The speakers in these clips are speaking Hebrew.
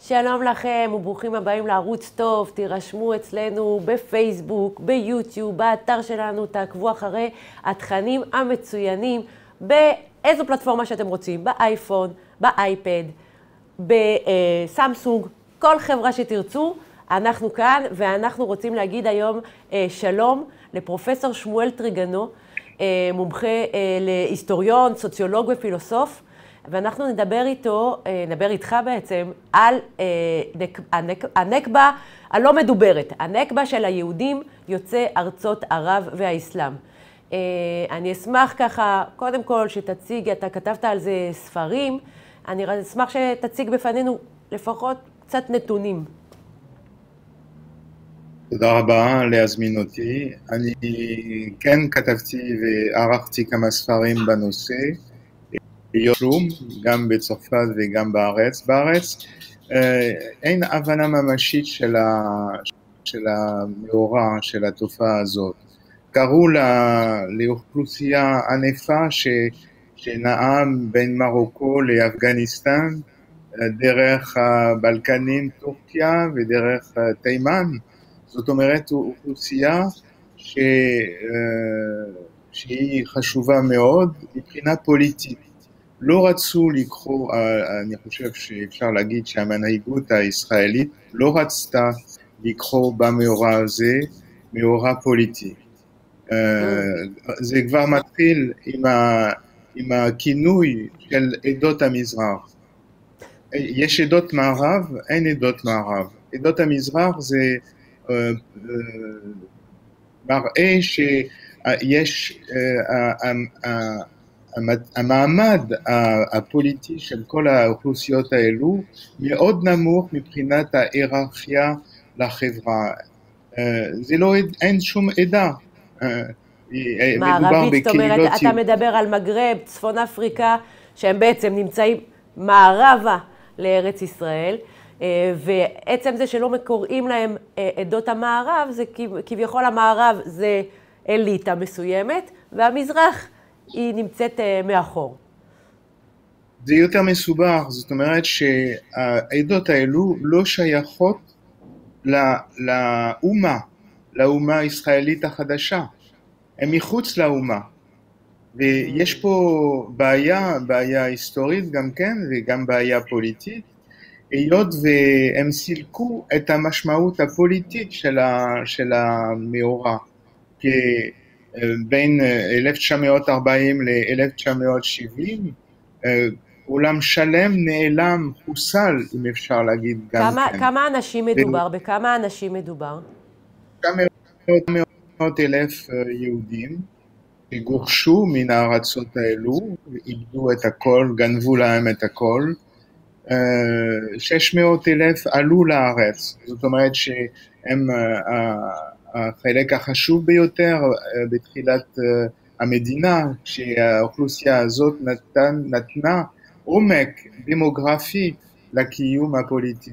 שלום לכם וברוכים הבאים לערוץ טוב, תירשמו אצלנו בפייסבוק, ביוטיוב, באתר שלנו, תעקבו אחרי התכנים המצוינים באיזו פלטפורמה שאתם רוצים, באייפון, באייפד, בסמסונג, כל חברה שתרצו, אנחנו כאן ואנחנו רוצים להגיד היום שלום לפרופסור שמואל טריגנו, מומחה להיסטוריון, סוציולוג ופילוסוף, ואנחנו נדבר איתך בעצם על הנכבה הלא מדוברת, הנכבה של היהודים יוצאי ארצות ערב והאסלאם. אני אשמח ככה, קודם כל שתציג, אתה כתבת על זה ספרים, אני אשמח שתציג בפנינו לפחות קצת נתונים. תודה רבה להזמין אותי. אני כן כתבתי וערכתי כמה ספרים בנושא, גם בצרפת וגם בארץ. אין הבנה ממשית של המאורע, של התופעה הזאת. קראו לאוכלוסייה ענפה שנעה בין מרוקו לאפגניסטן, דרך הבלקנים, טורקיה ודרך תימן. זאת אומרת, אוכלוסייה שהיא חשובה מאוד מבחינה פוליטית. לא רצו לקרוא, אני חושב שאפשר להגיד שהמנהיגות הישראלית לא רצתה לקרוא במאורע הזה, מאורע פוליטי. זה כבר מתחיל עם הכינוי של עדות המזרח. יש עדות מערב, אין עדות מערב. עדות המזרח זה מראה שיש המעמד הפוליטי של כל האוכלוסיות האלו מאוד נמוך מבחינת ההיררכיה לחברה. זה לא, אין שום עדה. מערבית, זאת אומרת, אתה מדבר על מגרב, צפון אפריקה, שהם בעצם נמצאים מערבה לארץ ישראל, ועצם זה שלא קוראים להם עדות המערב, זה כביכול המערב זה אליטה מסוימת, והמזרח היא נמצאת מאחור. זה יותר מסובך, זאת אומרת שהעדות האלו לא שייכות לאומה הישראלית החדשה, הם מחוץ לאומה, ויש פה בעיה היסטורית גם כן, וגם בעיה פוליטית, היות והם סילקו את המשמעות הפוליטית של המאורע, כי בין 1940 ל-1970, עולם שלם נעלם, חוסל, אם אפשר להגיד גם כן. כמה אנשים מדובר? בכמה אנשים מדובר? 900,000 יהודים שגורשו מן הארצות האלו, איבדו את הכל, גנבו להם את הכל. 600,000 עלו לארץ, זאת אומרת שהם החלק החשוב ביותר בתחילת המדינה, שהאוכלוסייה הזאת נתנה עומק דמוגרפי לקיום הפוליטי.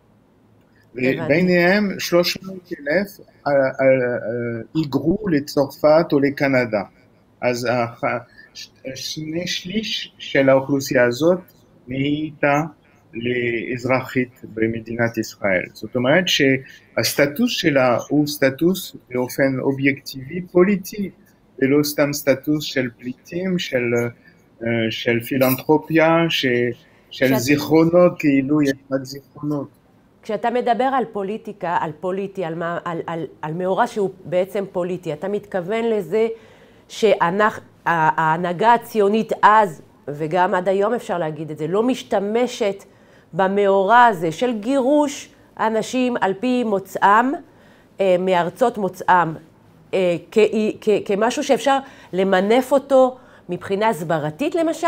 וביניהם 300,000 היגרו לצרפת או לקנדה. אז 2/3 של האוכלוסייה הזאת נהייתה לאזרחית במדינת ישראל. זאת אומרת שהסטטוס שלה הוא סטטוס באופן אובייקטיבי פוליטי, ולא סתם סטטוס של פליטים, של פילנתרופיה, של זיכרונות, כאילו יש רק זיכרונות. כשאתה מדבר על פוליטיקה, על מאורע שהוא בעצם פוליטי, אתה מתכוון לזה שההנהגה הציונית אז, וגם עד היום אפשר להגיד את זה, לא משתמשת במאורע הזה של גירוש אנשים על פי מוצאם, מארצות מוצאם, כמשהו שאפשר למנף אותו מבחינה הסברתית למשל?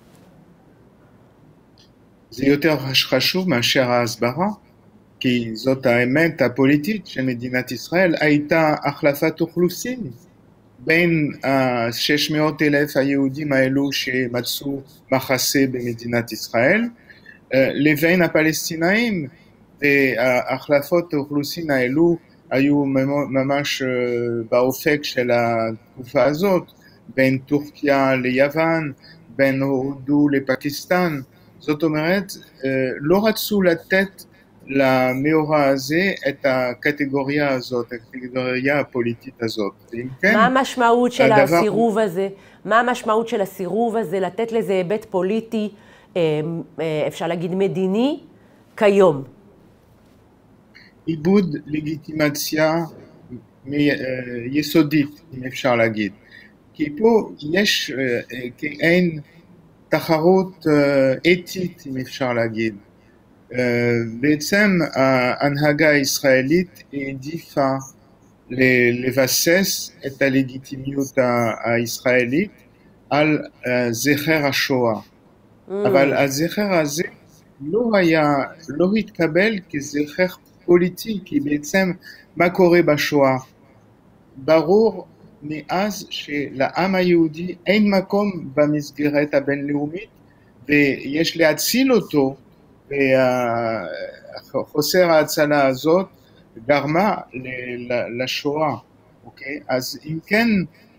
זה יותר חשוב מאשר ההסברה, כי זאת האמת הפוליטית של מדינת ישראל, הייתה החלפת אוכלוסין בין 600,000 היהודים האלו שמצאו מחסה במדינת ישראל, לבין הפלסטינאים, והחלפות האוכלוסין האלו היו ממש באופק של התקופה הזאת, בין טורקיה ליוון, בין הודו לפקיסטן. זאת אומרת, לא רצו לתת למאורע הזה את הקטגוריה הזאת, הקטגוריה הפוליטית הזאת. ואם כן, מה המשמעות של הדבר... הסירוב הזה? מה המשמעות של הסירוב הזה, לתת לזה היבט פוליטי, אפשר להגיד מדיני, כיום? איבוד לגיטימציה יסודית, אם אפשר להגיד. כי פה יש כאין תחרות אתית, אם אפשר להגיד. בעצם ההנהגה הישראלית העדיפה לבסס את הלגיטימיות הישראלית על זכר השואה. אבל הזכר הזה לא התקבל כזכר פוליטי, כי בעצם מה קורה בשואה? ברור מאז שלעם היהודי אין מקום במסגרת הבינלאומית, ויש להציל אותו, וחוסר ההצלה הזאת גרמה לשואה. אוקיי? אז אם כן,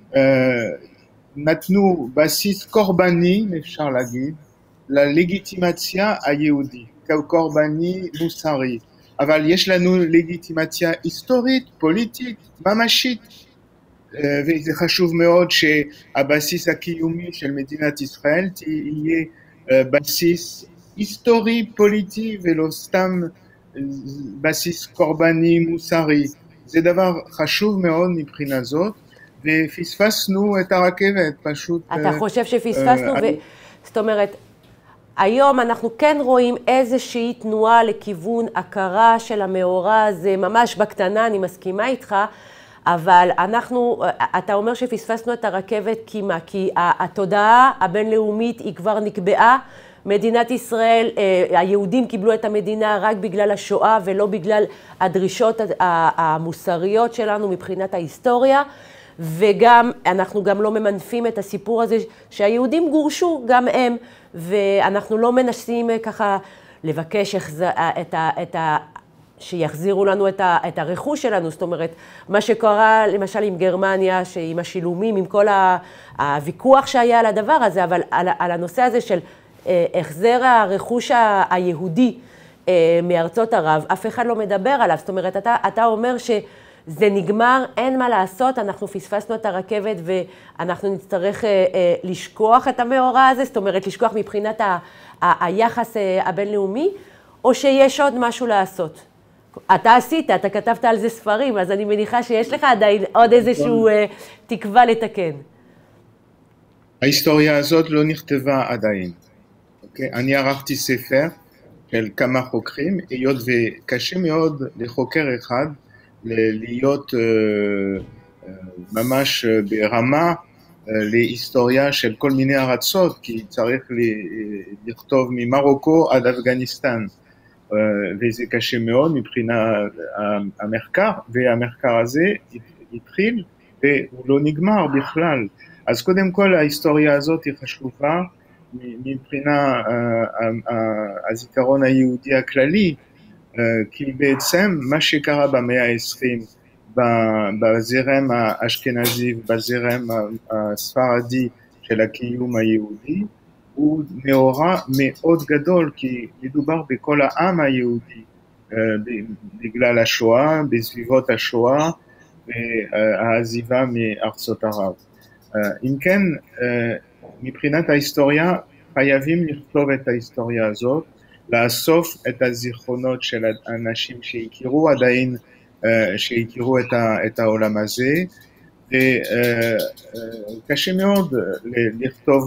נתנו בסיס קורבני, אפשר להגיד, ללגיטימציה היהודית, קורבני מוסרי. אבל יש לנו לגיטימציה היסטורית, פוליטית, ממשית, וזה חשוב מאוד שהבסיס הקיומי של מדינת ישראל יהיה בסיס היסטורי, פוליטי, ולא סתם בסיס קורבני מוסרי. זה דבר חשוב מאוד מבחינה זאת, ופספסנו את הרכבת, פשוט... אתה חושב שפספסנו? זאת אומרת, היום אנחנו כן רואים איזושהי תנועה לכיוון הכרה של המאורע הזה, ממש בקטנה, אני מסכימה איתך, אבל אתה אומר שפספסנו את הרכבת כי מה? כי התודעה הבינלאומית היא כבר נקבעה, מדינת ישראל, היהודים קיבלו את המדינה רק בגלל השואה ולא בגלל הדרישות המוסריות שלנו מבחינת ההיסטוריה, וגם אנחנו גם לא ממנפים את הסיפור הזה שהיהודים גורשו גם הם, ואנחנו לא מנסים ככה לבקש שיחזירו לנו את הרכוש שלנו. זאת אומרת, מה שקרה למשל עם גרמניה, עם השילומים, עם כל הוויכוח שהיה על הדבר הזה, אבל על הנושא הזה של החזר הרכוש היהודי מארצות ערב, אף אחד לא מדבר עליו. זאת אומרת, אתה אומר שזה נגמר, אין מה לעשות, אנחנו פספסנו את הרכבת ואנחנו נצטרך לשכוח את המאורע הזה, זאת אומרת, לשכוח מבחינת היחס הבינלאומי, או שיש עוד משהו לעשות. אתה עשית, אתה כתבת על זה ספרים, אז אני מניחה שיש לך עדיין עוד איזשהו תקווה לתקן. ההיסטוריה הזאת לא נכתבה עדיין. אוקיי? אני ערכתי ספר של כמה חוקרים, היות וקשה מאוד לחוקר אחד להיות ממש ברמה להיסטוריה של כל מיני ארצות, כי צריך לכתוב ממרוקו עד אפגניסטן, וזה קשה מאוד מבחינת המחקר, והמחקר הזה התחיל והוא לא נגמר בכלל. אז קודם כל ההיסטוריה הזאת היא חשובה מבחינת הזיכרון היהודי הכללי, כי בעצם מה שקרה במאה ה-20 בזרם האשכנזי ובזרם הספרדי של הקיום היהודי, הוא מאורע מאוד גדול, כי מדובר בכל העם היהודי, בגלל השואה, בסביבות השואה והעזיבה מארצות ערב. אם כן, מבחינת ההיסטוריה, חייבים לכתוב את ההיסטוריה הזאת, לאסוף את הזיכרונות של האנשים שהכירו עדיין, שהכירו את העולם הזה, וקשה מאוד לכתוב,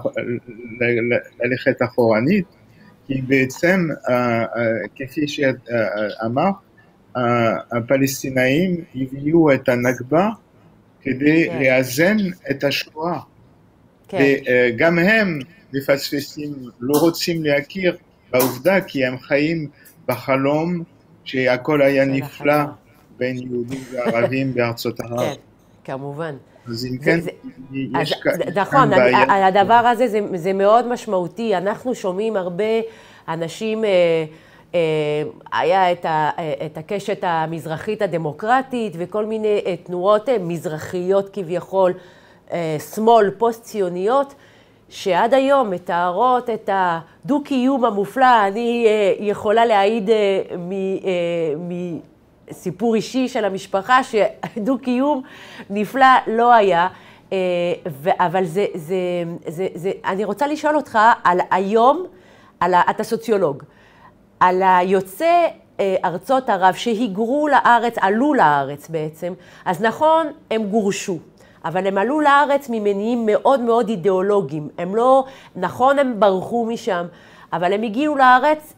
ללכת אחורנית, כי בעצם, כפי שאמר, הפלסטינאים הביאו את הנכבה כדי לאזן את השואה. וגם הם מפספסים, לא רוצים להכיר בעובדה, כי הם חיים בחלום שהכל היה נפלא בין יהודים וערבים בארצות ערב. כן, כמובן. אז אם כן, יש נכון, הדבר הזה זה מאוד משמעותי. אנחנו שומעים הרבה אנשים, היה את הקשת המזרחית הדמוקרטית וכל מיני תנועות מזרחיות כביכול, שמאל, פוסט-ציוניות, שעד היום מתארות את הדו-קיום המופלא. אני יכולה להעיד מסיפור אישי של המשפחה שדו-קיום נפלא לא היה. אבל אני רוצה לשאול אותך על היום, אתה סוציולוג, על היוצא ארצות ערב שהיגרו לארץ, עלו לארץ בעצם, אז נכון, הם גורשו, אבל הם עלו לארץ ממניעים מאוד מאוד אידיאולוגיים. הם לא, נכון, הם ברחו משם, אבל הם הגיעו לארץ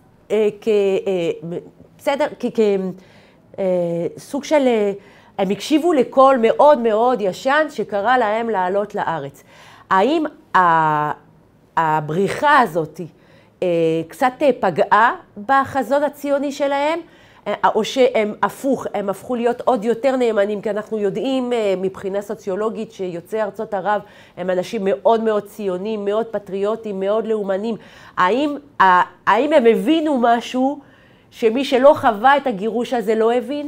כסוג של, הם הקשיבו לקול מאוד מאוד ישן שקרא להם לעלות לארץ. האם הבריחה הזאת קצת פגעה בחזון הציוני שלהם, או שהם הם הפכו להיות עוד יותר נאמנים, כי אנחנו יודעים מבחינה סוציולוגית שיוצאי ארצות ערב הם אנשים מאוד מאוד ציונים, מאוד פטריוטים, מאוד לאומנים. האם הם הבינו משהו שמי שלא חווה את הגירוש הזה לא הבין?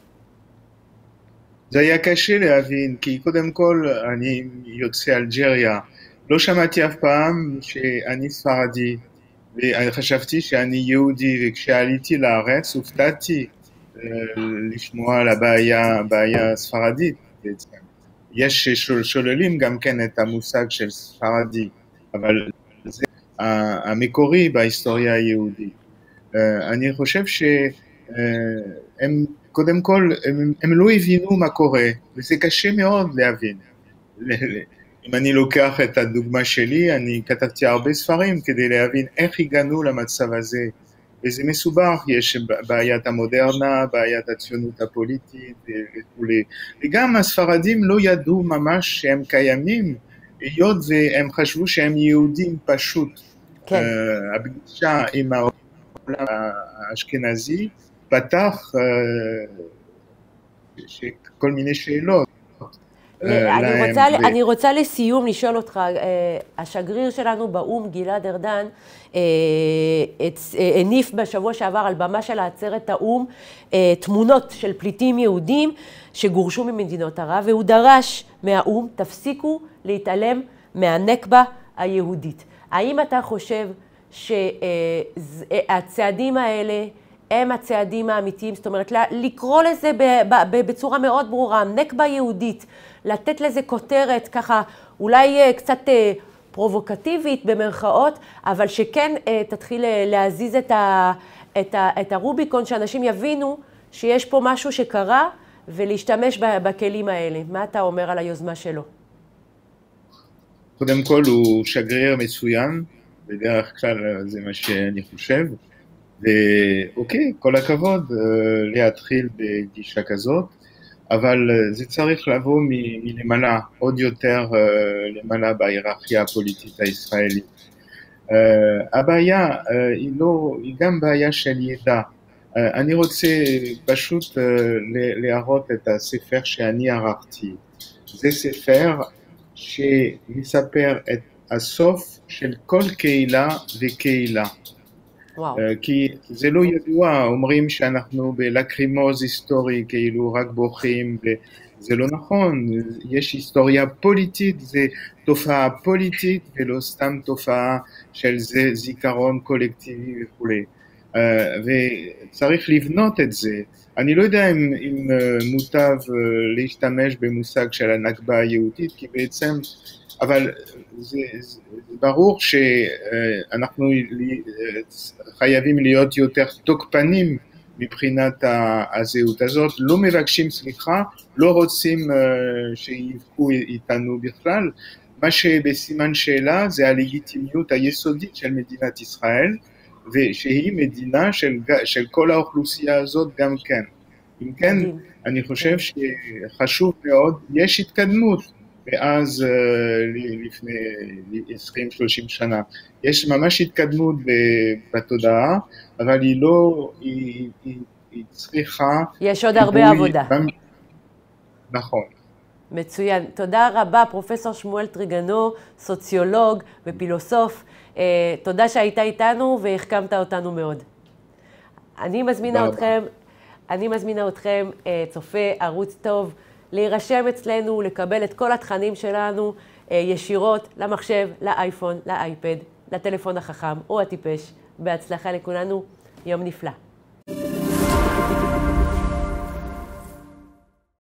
זה היה קשה להבין, כי קודם כל אני יוצא אלג'יריה. לא שמעתי אף פעם שאני ספרדי, וחשבתי שאני יהודי, וכשעליתי לארץ הופתעתי לשמוע על הבעיה ספרדית בעצם. יש ששוללים גם כן את המושג של ספרדי, אבל זה המקורי בהיסטוריה היהודית. אני חושב שהם קודם כל, הם לא הבינו מה קורה, וזה קשה מאוד להבין. אם אני לוקח את הדוגמה שלי, אני כתבתי הרבה ספרים כדי להבין איך הגענו למצב הזה, וזה מסובך, יש בעיית המודרנה, בעיית הציונות הפוליטית וכו'. וגם הספרדים לא ידעו ממש שהם קיימים, היות והם חשבו שהם יהודים פשוט. כן. הפגישה עם העולם האשכנזי פתח כל מיני שאלות. אני רוצה לסיום לשאול אותך, השגריר שלנו באום, גלעד ארדן, הניף בשבוע שעבר על במה של העצרת האום תמונות של פליטים יהודים שגורשו ממדינות ערב, והוא דרש מהאום, תפסיקו להתעלם מהנכבה היהודית. האם אתה חושב שהצעדים האלה הם הצעדים האמיתיים, זאת אומרת, לקרוא לזה בצורה מאוד ברורה, נכבה יהודית, לתת לזה כותרת ככה, אולי קצת פרובוקטיבית במרכאות, אבל שכן תתחיל להזיז את הרוביקון, שאנשים יבינו שיש פה משהו שקרה, ולהשתמש בכלים האלה. מה אתה אומר על היוזמה שלו? קודם כל הוא שגריר מצוין, בדרך כלל זה מה שאני חושב. ואוקיי, כל הכבוד להתחיל בגישה כזאת, אבל זה צריך לבוא מלמעלה, עוד יותר למעלה בהיררכיה הפוליטית הישראלית. הבעיה היא גם בעיה של ידע. אני רוצה פשוט להראות את הספר שאני ערכתי. זה ספר שמספר את הסוף של כל קהילה וקהילה. כי זה לא ידוע, אומרים שאנחנו בלקרימוז היסטורי, כאילו רק בוכים, וזה לא נכון, יש היסטוריה פוליטית, זה תופעה פוליטית ולא סתם תופעה של זיכרון קולקטיבי וכו'. וצריך לבנות את זה. אני לא יודע אם מוטב להשתמש במושג של הנכבה היהודית, כי בעצם, אבל זה ברור שאנחנו חייבים להיות יותר תוקפנים מבחינת הזהות הזאת, לא מבקשים סליחה, לא רוצים שיבכו איתנו בכלל. מה שבסימן שאלה זה הלגיטימיות היסודית של מדינת ישראל, ושהיא מדינה של כל האוכלוסייה הזאת גם כן. אם כן, אני חושב שחשוב מאוד, יש התקדמות, ואז לפני 20-30 שנה. יש ממש התקדמות בתודעה, אבל היא לא, היא צריכה... יש עוד הרבה עבודה. נכון. מצוין. תודה רבה, פרופסור שמואל טריגנו, סוציולוג ופילוסוף. תודה שהיית איתנו והחכמת אותנו מאוד. אני מזמינה אתכם, צופה ערוץ טוב, להירשם אצלנו, לקבל את כל התכנים שלנו ישירות למחשב, לאייפון, לאייפד, לטלפון החכם או הטיפש. בהצלחה לכולנו, יום נפלא.